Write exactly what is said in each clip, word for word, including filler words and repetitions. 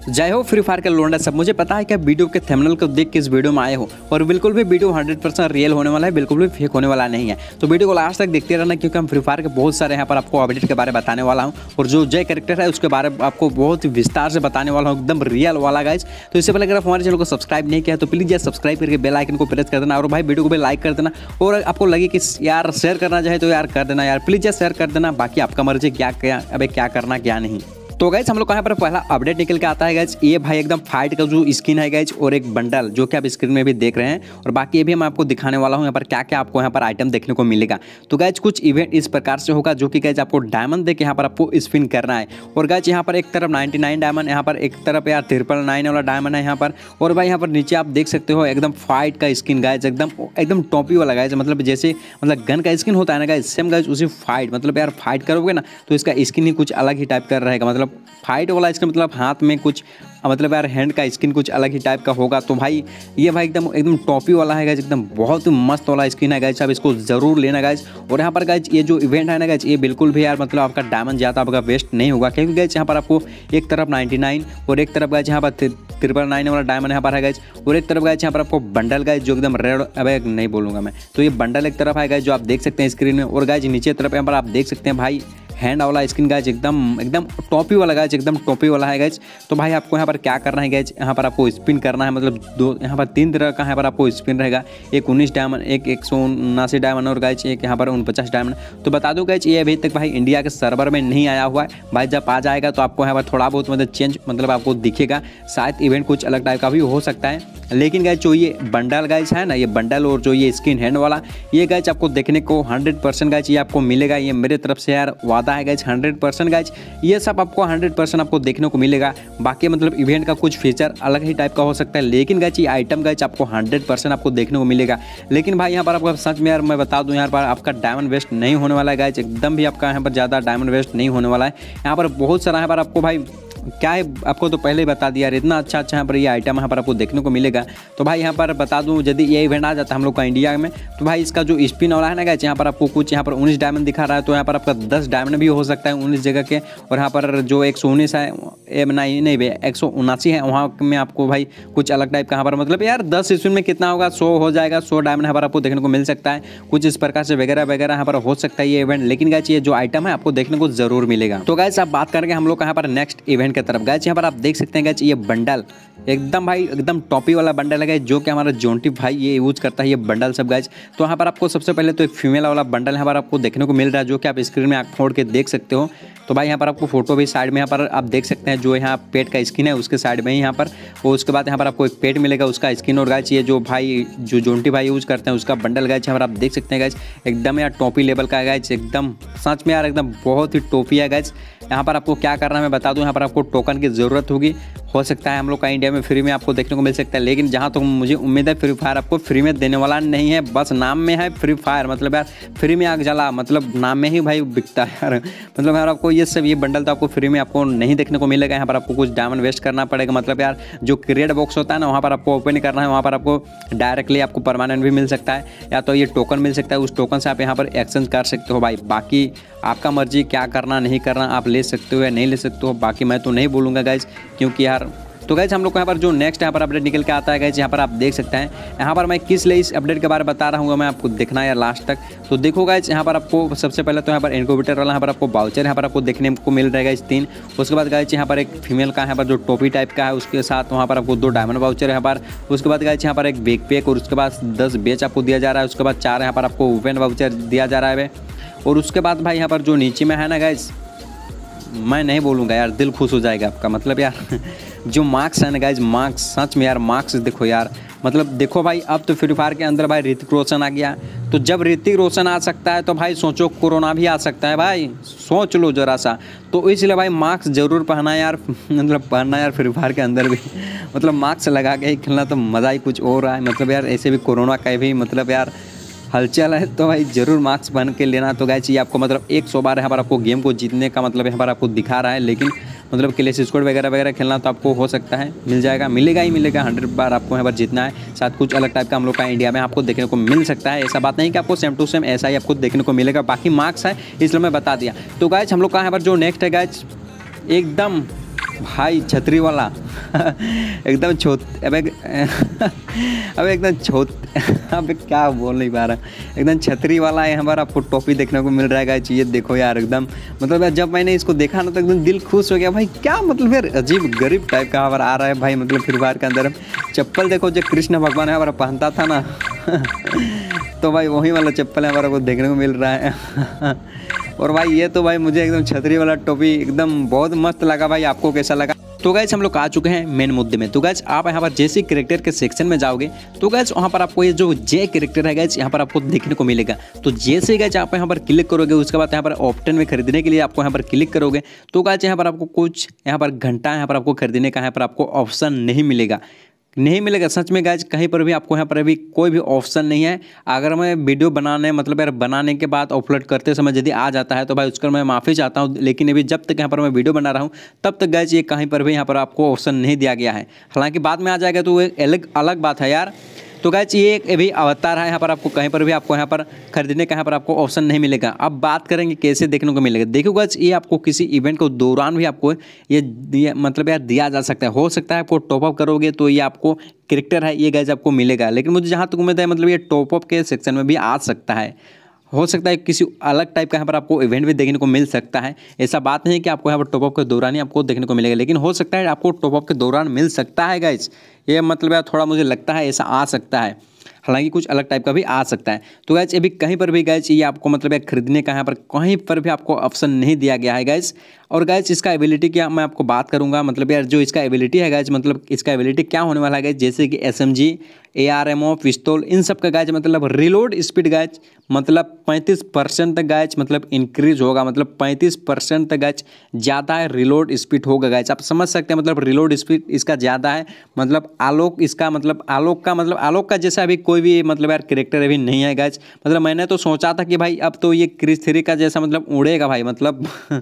जय हो free fire के लोंडा सब। मुझे पता है कि आप वीडियो के थंबनेल को देख के इस वीडियो में आए हो और बिल्कुल भी वीडियो हंड्रेड परसेंट रियल होने वाला है, बिल्कुल भी फेक होने वाला नहीं है। तो वीडियो को लास्ट तक देखते रहना क्योंकि हम फ्री फायर के बहुत सारे यहाँ पर आपको अपडेट के बारे में बताने वाला हूँ और जो जय कैरेक्टर है उसके बारे में आपको बहुत विस्तार से बताने वाला हूँ, एकदम रियल वाला गाइज। तो इससे पहले अगर आप हमारे चैनल को सब्सक्राइब नहीं किया तो प्लीज़ यार सब्सक्राइब करके बेल आइकन को प्रेस कर देना और भाई वीडियो को भी लाइक कर देना और आपको लगे कि यार शेयर करना चाहे तो यार कर देना यार, प्लीज़ यार शेयर कर देना। बाकी आपका मर्जी क्या क्या अबे क्या करना क्या नहीं। तो गाइज हम लोग यहाँ पर पहला अपडेट निकल के आता है गाइज, ये भाई एकदम फाइट का जो स्किन है गाइज और एक बंडल जो कि आप स्क्रीन में भी देख रहे हैं और बाकी ये भी मैं आपको दिखाने वाला हूँ यहाँ पर क्या क्या आपको यहाँ पर आइटम देखने को मिलेगा। तो गाइज कुछ इवेंट इस प्रकार से होगा जो कि गाइज आपको डायमंड देके यहाँ पर आपको स्पिन करना है और गाइज यहाँ पर एक तरफ नाइन्टी नाइन डायमंड, यहाँ पर एक तरफ यार ट्रिपल नाइन वाला डायमंड है यहाँ पर और भाई यहाँ पर नीचे आप देख सकते हो एकदम फाइट का स्किन गाइज, एकदम एकदम टॉपी वाला गाइज, मतलब जैसे मतलब गन का स्किन होता है ना गाइज, सेम गाइज उसी फाइट मतलब यार फाइट करोगे ना तो इसका स्किन ही कुछ अलग ही टाइप का रहेगा। मतलब फाइट वाला इसका मतलब हाथ में कुछ मतलब यार हैंड का स्किन कुछ अलग ही टाइप का होगा। तो भाई ये भाई एकदम एकदम टॉपी वाला है गाइज, एकदम बहुत मस्त वाला स्किन है गाइज, आप इसको जरूर लेना गाइज। और यहाँ पर गाइज ये जो इवेंट है ना गाइज, ये बिल्कुल भी यार मतलब आपका डायमंड ज़्यादा आपका वेस्ट नहीं होगा क्योंकि गाइज यहाँ पर आपको एक तरफ नाइन्टी नाइन और एक तरफ गाइज यहाँ पर ट्रिपल नाइन वाला डायमंड यहाँ पर है गाइज और एक तरफ गाइज यहाँ पर आपको बंडल गाइज जो एकदम रेड, अब नहीं बोलूँगा मैं, तो ये बंडल एक तरफ है गाइज जो आप देख सकते हैं स्क्रीन में और गाइज नीचे तरफ यहाँ पर आप देख सकते हैं भाई हैंड वाला स्किन गाइज, एकदम एकदम टॉपी वाला गाइज, एकदम टॉपी वाला है गाइज। तो भाई आपको यहाँ पर क्या करना है गाइज, यहाँ पर आपको स्पिन करना है, मतलब दो यहाँ पर तीन तरह का यहाँ पर आपको स्पिन रहेगा, एक उन्नीस डायमंड, एक एक सौ उनासी डायमंड और गाइज एक यहाँ पर उनपचास डायमंड। तो बता दो गाइज ये अभी तक भाई इंडिया के सर्वर में नहीं आया हुआ है भाई, जब आ जाएगा तो आपको यहाँ पर थोड़ा बहुत मतलब चेंज मतलब आपको दिखेगा, शायद इवेंट कुछ अलग टाइप का भी हो सकता है। लेकिन गाइज जो ये बंडल गाइज है ना, ये बंडल और जो ये स्किन हैंड वाला ये गाइज आपको देखने को हंड्रेड परसेंट गाइज ये आपको मिलेगा, ये मेरे तरफ से यार वादा है गाइज, हंड्रेड परसेंट गाइज ये सब आपको हंड्रेड परसेंट आपको देखने को मिलेगा। बाकी मतलब इवेंट का कुछ फीचर अलग ही टाइप का हो सकता है लेकिन गाइज ये आइटम गाइज आपको हंड्रेड परसेंट आपको देखने को मिलेगा। लेकिन भाई यहाँ पर आपको सच में यार मैं बता दूँ यहाँ पर आपका डायमंड वेस्ट नहीं होने वाला है गाइज, एकदम भी आपका यहाँ पर ज़्यादा डायमंड वेस्ट नहीं होने वाला है। यहाँ पर बहुत सारा यहाँ पर आपको भाई क्या है आपको तो पहले ही बता दिया यार, इतना अच्छा अच्छा यहाँ पर ये आइटम यहाँ पर आपको देखने को मिलेगा। तो भाई यहाँ पर बता दूँ यदि ये इवेंट आ जाता है हम लोग का इंडिया में तो भाई इसका जो स्पिन वाला है ना गाइस, यहाँ पर आपको कुछ यहाँ पर उन्नीस डायमंड दिखा रहा है तो यहाँ पर आपका दस डायमंड भी हो सकता है उन्नीस जगह के और यहाँ पर जो एक सौ उन्नीस है नहीं नहीं भाई एक सौ उनासी है वहाँ में आपको भाई कुछ अलग टाइप का यहाँ पर मतलब यार दस स्पिन में कितना होगा, सौ हो जाएगा, सौ डायमंड यहाँ पर आपको देखने को मिल सकता है, कुछ इस प्रकार से वगैरह वगैरह यहाँ पर हो सकता है ये इवेंट। लेकिन गाइस ये जो आइटम है आपको देखने को जरूर मिलेगा। तो गाइस आप बात करेंगे हम लोग यहाँ पर नेक्स्ट इवेंट की तरफ। गाइस यहाँ पर आप देख सकते हैं गाइस ये बंडल एकदम भाई एकदम टॉपी वाला बंडल है गाइस जो कि हमारा जोंटी भाई ये यूज करता है ये बंडल सब गाइस। तो यहाँ पर आपको सबसे पहले तो एक फीमेल वाला बंडल यहाँ पर आपको देखने को मिल रहा है जो कि आप स्क्रीन में आँख फोड़ के देख सकते हो। तो भाई यहाँ पर आपको फोटो भी साइड में यहाँ पर आप देख सकते हैं, जो यहाँ पेट का स्किन है उसके साइड में ही यहाँ पर वो उसके बाद यहाँ पर आपको एक पेट मिलेगा उसका स्किन और गाइस ये जो भाई जो जोंटी भाई यूज करते हैं उसका बंडल गाइस यहाँ पर आप देख सकते हैं गाइस एकदम यार टॉपी लेवल का है गाइस, एकदम सच में यार एकदम बहुत ही टॉपी है गाइस। यहाँ पर आपको क्या करना है मैं बता दूँ, यहाँ पर आपको टोकन की ज़रूरत होगी, हो सकता है हम लोग का इंडिया में फ्री में आपको देखने को मिल सकता है लेकिन जहाँ तक तो मुझे उम्मीद है फ्री फायर आपको फ्री में देने वाला नहीं है, बस नाम में है फ्री फायर, मतलब यार फ्री में आग जला, मतलब नाम में ही भाई बिकता है यार। मतलब यार आपको ये सब ये बंडल तो आपको फ्री में आपको नहीं देखने को मिलेगा, यहाँ पर आपको कुछ डायमंड वेस्ट करना पड़ेगा। मतलब यार जो क्रिएट बॉक्स होता है ना वहाँ पर आपको ओपन करना है, वहाँ पर आपको डायरेक्टली आपको परमानेंट भी मिल सकता है या तो ये टोकन मिल सकता है, उस टोकन से आप यहाँ पर एक्सचेंज कर सकते हो भाई। बाकी आपका मर्जी क्या करना नहीं करना, आप ले सकते हो या नहीं ले सकते हो, बाकी मैं तो नहीं बोलूँगा गाइज क्योंकि यार। तो गाइज हम लोग को यहाँ पर जो नेक्स्ट यहाँ पर अपडेट निकल के आता है गाइज, यहाँ पर आप देख सकते हैं यहाँ पर मैं किस लिए इस अपडेट के बारे में बता रहा हूँ मैं आपको देखना है यार लास्ट तक। तो देखो गाइज यहाँ पर आपको सबसे पहले तो यहाँ पर इनक्यूबेटर वाला यहाँ पर आपको बाउचर यहाँ पर आपको देखने को मिल रहेगा इस तीन। उसके बाद गाइज यहाँ पर एक फीमेल का यहाँ पर जो टोपी टाइप का है उसके साथ वहाँ पर आपको दो डायमंड बाउचर यहाँ पर। उसके बाद गाइज यहाँ पर एक बैक पैक और उसके बाद दस बेच आपको दिया जा रहा है। उसके बाद चार यहाँ पर आपको ओपन बाउचर दिया जा रहा है और उसके बाद भाई यहाँ पर जो नीचे में है ना गाइज, मैं नहीं बोलूँगा यार, दिल खुश हो जाएगा आपका, मतलब यार जो मार्क्स है ना गाइज, मार्क्स सच में यार मार्क्स देखो यार, मतलब देखो भाई अब तो फ्री फायर के अंदर भाई ऋतिक रोशन आ गया, तो जब ऋतिक रोशन आ सकता है तो भाई सोचो कोरोना भी आ सकता है भाई, सोच लो जरा सा। तो इसलिए भाई मार्क्स जरूर पहना यार, मतलब पहनना यार फ्री फायर के अंदर भी मतलब मार्क्स लगा के ही खेलना तो मज़ा ही कुछ और है। मतलब यार ऐसे भी कोरोना का भी मतलब यार हलचल है तो भाई जरूर मार्क्स पहन के लेना। तो गाइस ये आपको मतलब एक सौ बार यहाँ पर आपको गेम को जीतने का मतलब यहाँ पर आपको दिखा रहा है, लेकिन मतलब क्लैश स्क्वाड वगैरह वगैरह खेलना तो आपको हो सकता है मिल जाएगा, मिलेगा ही मिलेगा, हंड्रेड बार आपको यहाँ पर जीतना है। साथ कुछ अलग टाइप का हम लोग का इंडिया में आपको देखने को मिल सकता है, ऐसा बात नहीं कि आपको सेम टू सेम ऐसा ही आपको देखने को मिलेगा। बाकी मार्क्स है इसलिए मैं बता दिया। तो गाइस हम लोग का यहाँ पर जो नेक्स्ट है गाइस एकदम भाई छतरी वाला एकदम छोट अबे अबे एकदम छोट अबे क्या बोल नहीं पा रहा, एकदम छतरी वाला है हमारा आपको टॉपी देखने को मिल रहा है गाइस। ये देखो यार एकदम मतलब यार जब मैंने इसको देखा ना तो एकदम दिल खुश हो गया भाई। क्या मतलब यार अजीब गरीब टाइप का हमारा आ रहा है भाई, मतलब फ्री फायर के अंदर चप्पल देखो जो कृष्ण भगवान है हमारा पहनता था ना तो भाई वही वाला चप्पल है हमारा को देखने को मिल रहा है और भाई ये तो भाई मुझे एकदम छतरी वाला टोपी एकदम बहुत मस्त लगा भाई। आपको कैसा लगा? तो गाइस हम लोग आ चुके हैं मेन मुद्दे में। तो गाइस आप यहाँ पर जैसे कैरेक्टर के सेक्शन में जाओगे तो गाइस वहाँ पर आपको ये जो जे कैरेक्टर है गाइस यहाँ पर आपको देखने को मिलेगा। तो जैसे गाइस आप यहाँ पर क्लिक करोगे उसके बाद यहाँ पर ऑप्शन में खरीदने के लिए आपको यहाँ पर क्लिक करोगे तो गाइस यहाँ पर आपको कुछ यहाँ पर घंटा यहाँ पर आपको खरीदने का यहाँ पर आपको ऑप्शन नहीं मिलेगा, नहीं मिलेगा सच में गाइज। कहीं पर भी आपको यहाँ पर अभी कोई भी ऑप्शन नहीं है। अगर मैं वीडियो बनाने मतलब यार बनाने के बाद अपलोड करते समय यदि आ जाता है तो भाई उसका मैं माफ़ी चाहता हूँ, लेकिन अभी जब तक यहाँ पर मैं वीडियो बना रहा हूँ तब तक गाइज ये कहीं पर भी यहाँ पर आपको ऑप्शन नहीं दिया गया है। हालांकि बाद में आ जाएगा तो एक अलग अलग बात है यार। तो गाइज ये एक अभी अवतार है, यहाँ पर आपको कहीं पर भी आपको यहाँ पर खरीदने का यहाँ पर आपको ऑप्शन नहीं मिलेगा। अब बात करेंगे कैसे देखने को मिलेगा। देखो गाइज ये आपको किसी इवेंट के दौरान भी आपको ये दिया मतलब यार दिया जा सकता है। हो सकता है आपको टॉपअप करोगे तो ये आपको कैरेक्टर है ये गाइज आपको मिलेगा, लेकिन मुझे जहाँ तक उम्मीद है मतलब ये टॉपअप के सेक्शन में भी आ सकता है। हो सकता है किसी अलग टाइप का यहाँ पर आपको इवेंट भी देखने को मिल सकता है। ऐसा बात नहीं है कि आपको यहाँ पर टॉपअप के दौरान ही आपको देखने को मिलेगा, लेकिन हो सकता है आपको टॉपअप के दौरान मिल सकता है गाइज। ये मतलब यार थोड़ा मुझे लगता है ऐसा आ सकता है, हालांकि कुछ अलग टाइप का भी आ सकता है। तो गाइज अभी कहीं पर भी गाइज ये आपको मतलब यार खरीदने का यहाँ पर कहीं पर भी आपको ऑप्शन नहीं दिया गया है गाइज। और गाइज इसका एबिलिटी क्या मैं आपको बात करूंगा, मतलब यार जो इसका एबिलिटी है गाइज मतलब इसका एबिलिटी क्या होने वाला है गाइज, जैसे कि S M G A R M O पिस्तौल इन सब का गाइज मतलब रिलोड स्पीड गाइज मतलब पैंतीस परसेंट तक गाइज मतलब इंक्रीज होगा, मतलब पैंतीस परसेंट तक गाइज ज़्यादा है रिलोड स्पीड होगा गाइज। आप समझ सकते हैं मतलब रिलोड स्पीड इसका ज़्यादा है, मतलब आलोक इसका मतलब आलोक का मतलब आलोक का जैसा अभी कोई भी मतलब यार कैरेक्टर अभी नहीं है गाइज। मतलब मैंने तो सोचा था कि भाई अब तो ये क्रिस थ्री का जैसा मतलब उड़ेगा भाई, मतलब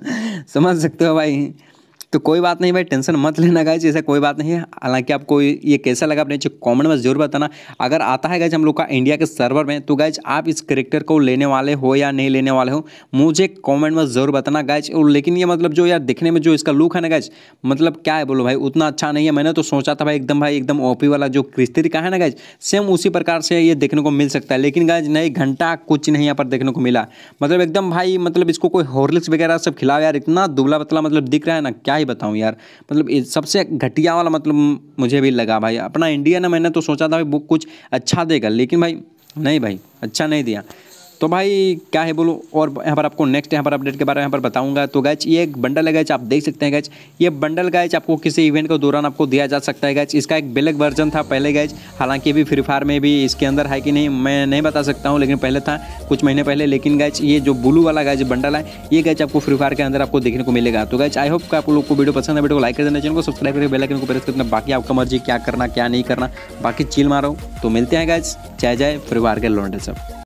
समझ सकते हो भाई। तो कोई बात नहीं भाई, टेंशन मत लेना गाइज, ऐसा कोई बात नहीं है। हालांकि आपको ये कैसा लगा अपने कमेंट में जरूर बताना। अगर आता है गाइज हम लोग का इंडिया के सर्वर में तो गाइज आप इस कैरेक्टर को लेने वाले हो या नहीं लेने वाले हो मुझे कमेंट में जरूर बताना गाइज। और लेकिन ये मतलब जो यार दिखने में जो इसका लुक है ना गाइज मतलब क्या है बोलो भाई उतना अच्छा नहीं है। मैंने तो सोचा था भाई एकदम भाई एकदम ओपी वाला जो क्रिस थ्री का है ना गाइज सेम उसी प्रकार से ये देखने को मिल सकता है, लेकिन गाइज नहीं घंटा कुछ नहीं यहाँ पर देखने को मिला। मतलब एकदम भाई मतलब इसको कोई हॉर्लिक्स वगैरह सब खिलाओ यार, इतना दुबला पतला मतलब दिख रहा है ना क्या ही बताऊँ यार। मतलब सबसे घटिया वाला मतलब मुझे भी लगा भाई। अपना इंडिया ना मैंने तो सोचा था भाई वो कुछ अच्छा देगा, लेकिन भाई नहीं भाई अच्छा नहीं दिया। तो भाई क्या है बोलो। और यहाँ पर आपको नेक्स्ट यहाँ पर अपडेट के बारे में यहाँ पर बताऊंगा। तो गाइज ये एक बंडल है गाइज, आप देख सकते हैं गाइज ये बंडल गाइज आपको किसी इवेंट के दौरान आपको दिया जा सकता है गाइज। इसका एक ब्लैक वर्जन था पहले गाइज, हालांकि अभी फ्री फायर में भी इसके अंदर है कि नहीं मैं नहीं बता सकता हूँ, लेकिन पहले था कुछ महीने पहले। लेकिन गाइज ये जो ब्लू वाला गाइज बंडल है ये गाइज आपको फ्री फायर के अंदर आपको देखने को मिलेगा। तो गाइज आई होप आप लोग को वीडियो पसंद है, वीडियो को लाइक कर देना, चैनल को सब्सक्राइब करके बेल आइकन को प्रेस करना। बाकी आपका मर्जी क्या करना क्या नहीं करना, बाकी चिल मारो। तो मिलते हैं गाइज, जय जय फ्री फायर के लौंडे सब।